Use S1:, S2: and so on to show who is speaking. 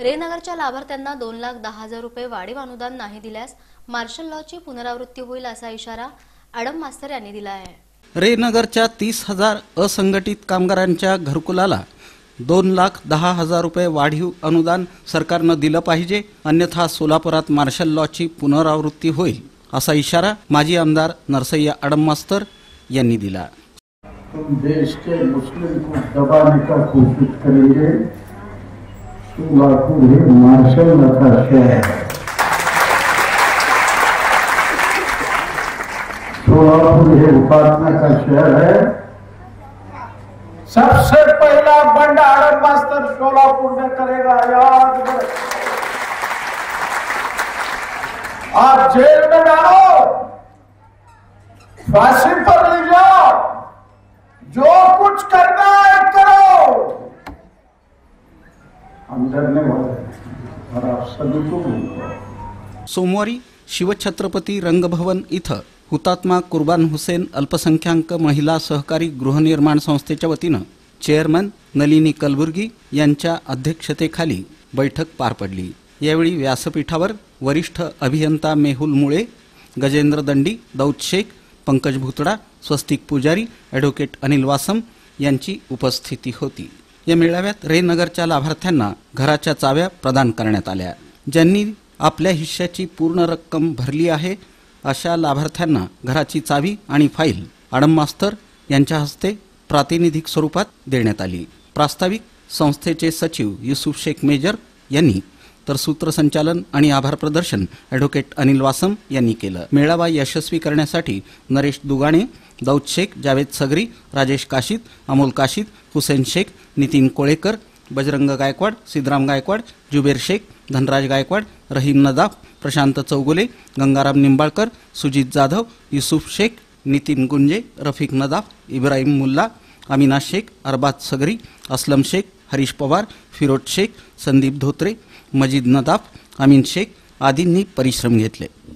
S1: रेनगरच्या लाभार्थ्यांना 2,10,000 रुपये वाढीव अनुदान नाही दिल्यास मार्शल लॉची पुनरावृत्ती होईल असा इशारा अडम मास्तर यांनी दिला आहे।
S2: रेनगरच्या 30,000 असंघटित कामगारांच्या घरकुलाला 2,10,000 रुपये वाढीव अनुदान सरकारनं दिलं पाहिजे, अन्यथा सोलापुरात मार्शल लॉची पुनरावृत्ती होईल असा इशारा माजी आमदार नरसय्या अडम मास्तर यांनी दिला।
S3: तुम देश के मुस्लिम को दबाने का कोशिश करेंगे, सोलापुर ही मार्शल लॉ का शहर है। सोलापुर ही हुतात्मा का शहर है। सबसे पहला बंड अडम मास्तर सोलापुर में करेगा, याद रखें। आप जेल में डालो, फांसी पर ले जाओ, जो कुछ करना है करो, हम डरने वाले हैं और आप सभी को।
S2: सोमवारी शिवछत्रपती रंगभवन इथं हुतात्मा कुर्बान हुसेन अल्पसंख्याक महिला सहकारी गृहनिर्माण संस्थेच्या वतीनं चेअरमन नलिनी कलबुर्गी यांच्या अध्यक्षतेखाली बैठक पार पडली। यावेळी व्यासपीठावर वरिष्ठ अभियंता मेहुल मुळे, गजेंद्र दंडी, दाऊद शेख, पंकज भुतडा, स्वस्तिक पुजारी, ॲडव्होकेट अनिल वासम यांची उपस्थिती होती। या मेळाव्यात रेनगरच्या लाभार्थ्यांना घराच्या चाव्या प्रदान करण्यात आल्या। ज्यांनी आपल्या हिश्श्याची पूर्ण रक्कम भरली आहे अशा लाभार्थ्यांना घराची चावी आणि फाईल अडम मास्तर यांच्या हस्ते प्रातिनिधिक स्वरूपात देण्यात आली। प्रास्ताविक संस्थेचे सचिव युसुफ शेख मेजर यांनी तर सूत्रसंचालन आणि आभार प्रदर्शन ॲडव्होकेट अनिल वासम यांनी केलं। मेळावा यशस्वी करण्यासाठी नरेश दुगाणे, दाऊद शेख, जावेद सगरी, राजेश काशीद, अमोल काशीद, हुसेन शेख, नितीन कोळेकर, बजरंग गायकवाड, सिद्धराम गायकवाड, जुबेर शेख, धनराज गायकवाड, रहीम नदाफ, प्रशांत चौगुले, गंगाराम निंबाळकर, सुजित जाधव, युसुफ शेख, नितीन गुंजे, रफिक नदाफ, इब्राहिम मुल्ला, अमीना शेख, अरबाज सगरी, असलम शेख, हरीश पवार, फिरोज शेख, संदीप धोत्रे, मजीद नदाफ, अमीन शेख आदींनी परिश्रम घेतले।